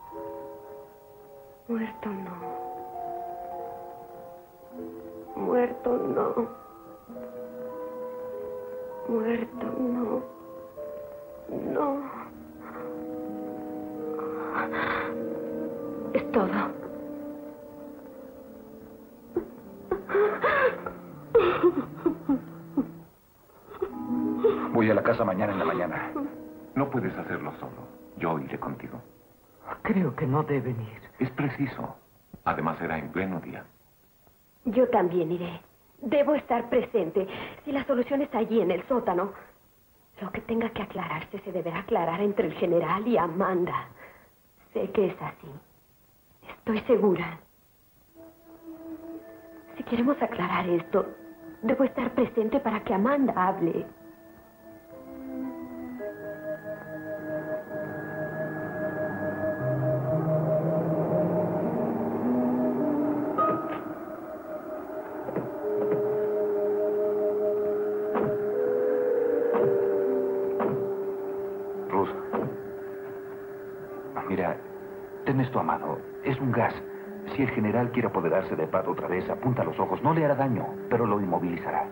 Muerto no. Muerto no. Muerto no. No. Es todo. Voy a la casa mañana en la mañana. No puedes hacerlo solo. Yo iré contigo. Creo que no deben ir. Es preciso. Además, será en pleno día. Yo también iré. Debo estar presente. Si la solución está allí en el sótano, lo que tenga que aclararse se deberá aclarar entre el general y Amanda. Sé que es así. Estoy segura. Si queremos aclarar esto, debo estar presente para que Amanda hable. Mira, ten esto a mano. Es un gas. Si el general quiere apoderarse de Pat otra vez, apunta los ojos. No le hará daño, pero lo inmovilizará.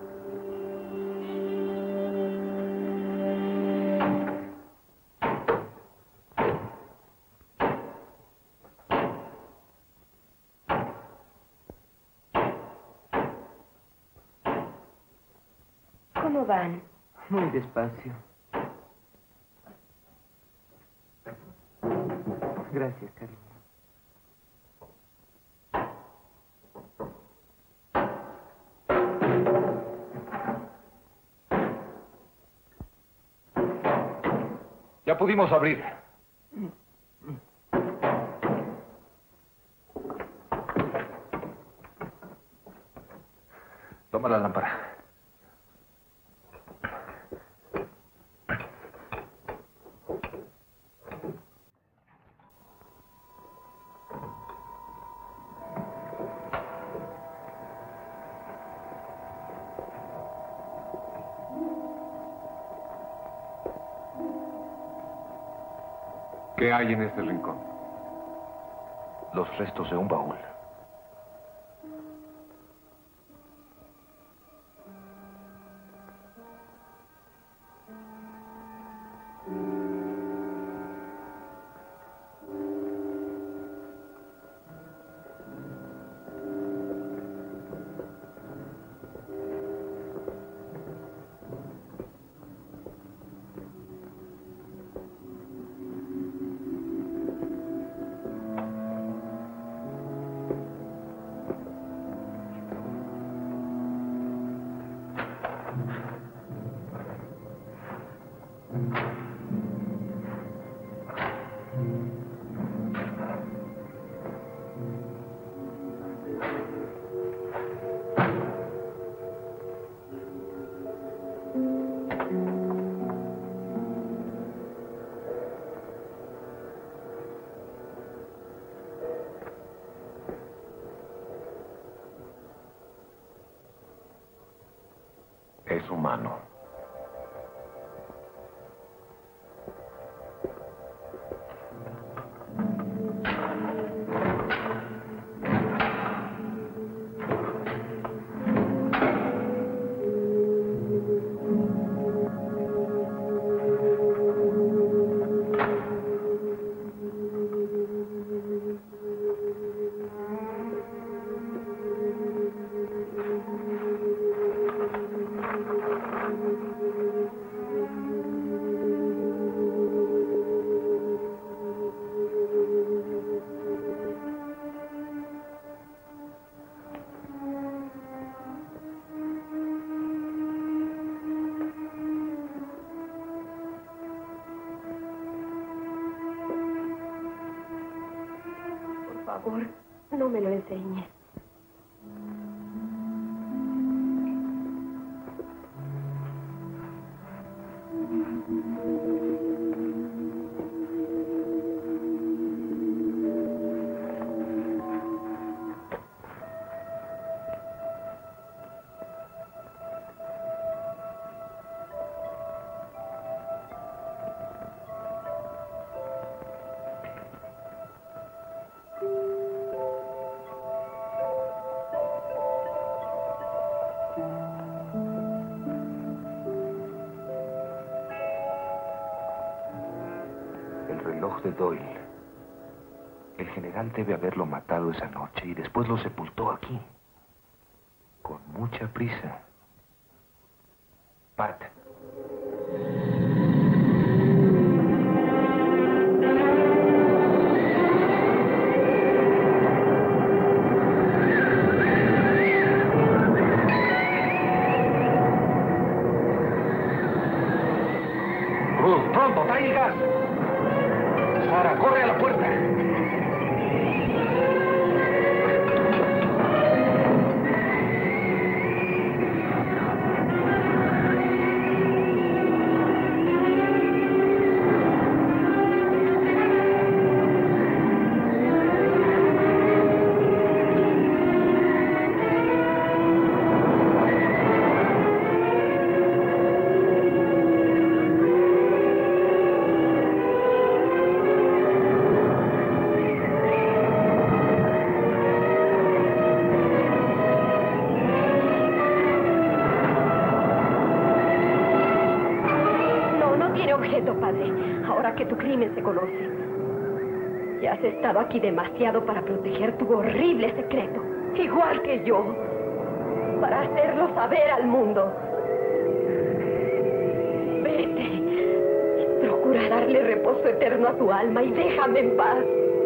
¿Cómo van? Muy despacio. Gracias, cariño. Ya pudimos abrir. Toma la lámpara. ¿Qué hay en este rincón? Los restos de un baúl. Es humano. Por favor, no me lo enseñes. El reloj de Doyle. El general debe haberlo matado esa noche y después lo sepultó aquí. Con mucha prisa. Pat. Ruth, pronto, trae el gas. Sara, corre a la puerta. Padre, ahora que tu crimen se conoce, ya has estado aquí demasiado para proteger tu horrible secreto, igual que yo, para hacerlo saber al mundo. Vete, procura darle reposo eterno a tu alma y déjame en paz.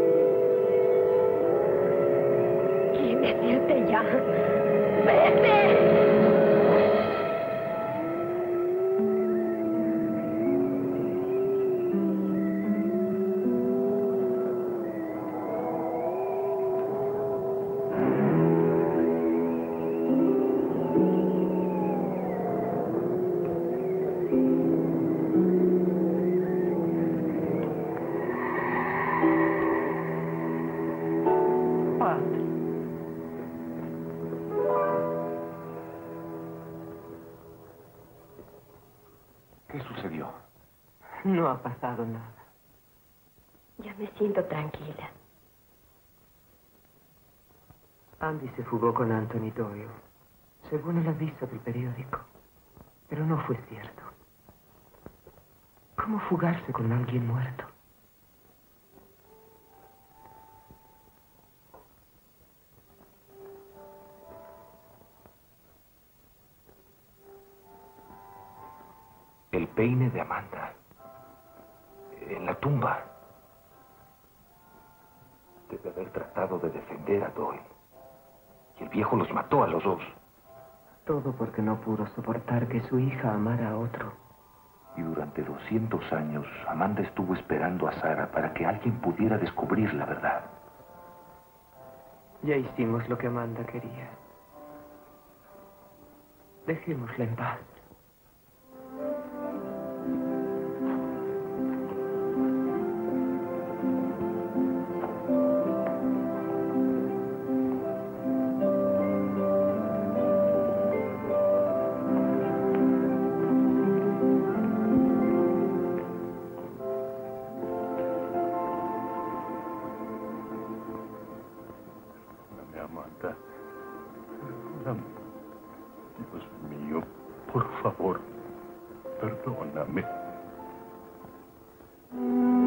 ¿Quieres irte ya? ¡Vete! ¿Qué sucedió? No ha pasado nada. Ya me siento tranquila. Andy se fugó con Anthony Doyle, según el aviso del periódico. Pero no fue cierto. ¿Cómo fugarse con alguien muerto? El peine de Amanda. En la tumba. Debe haber tratado de defender a Doyle. Y el viejo los mató a los dos. Todo porque no pudo soportar que su hija amara a otro. Y durante doscientos años, Amanda estuvo esperando a Sara para que alguien pudiera descubrir la verdad. Ya hicimos lo que Amanda quería. Dejémosla en paz. perdóname. Dios mío, por favor, perdóname.